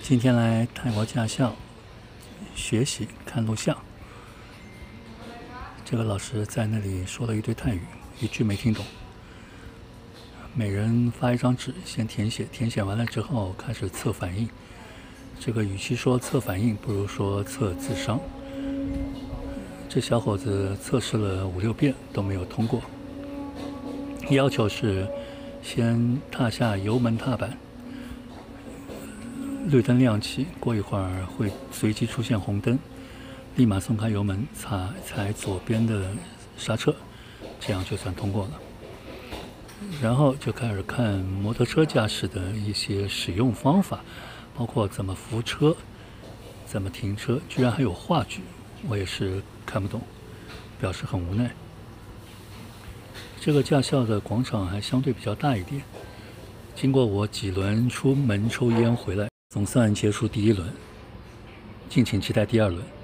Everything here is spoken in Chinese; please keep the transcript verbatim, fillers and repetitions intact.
今天来泰国驾校学习看录像，这个老师在那里说了一堆泰语，一句没听懂。每人发一张纸，先填写，填写完了之后开始测反应。这个与其说测反应，不如说测智商。这小伙子测试了五六遍都没有通过。要求是先踏下油门踏板，绿灯亮起，过一会儿会随机出现红灯，立马松开油门，踩踩左边的刹车，这样就算通过了。然后就开始看摩托车驾驶的一些使用方法，包括怎么扶车、怎么停车，居然还有话剧，我也是看不懂，表示很无奈。这个驾校的广场还相对比较大一点，经过我几轮出门抽烟回来，总算结束第一轮，敬请期待第二轮。